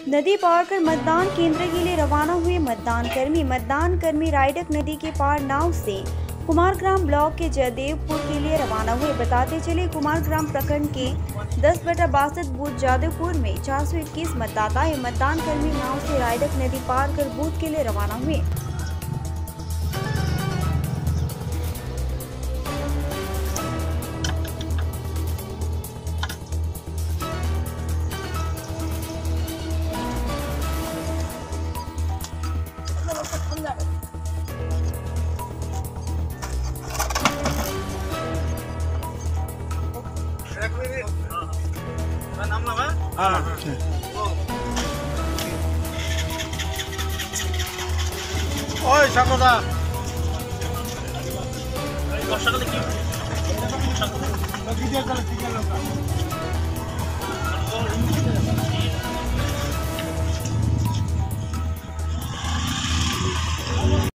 नदी पार कर मतदान केंद्र के लिए रवाना हुए मतदान कर्मी रायडक नदी के पार नाव से कुमारग्राम ब्लॉक के जयदेवपुर के लिए रवाना हुए। बताते चले कुमारग्राम प्रखंड के 10/62 बूथ जादवपुर में 421 मतदाता है। मतदान कर्मी नाव से रायडक नदी पार कर बूथ के लिए रवाना हुए। नाम लगा ओए साकोदा বর্ষাকালে কি ভিডিও কল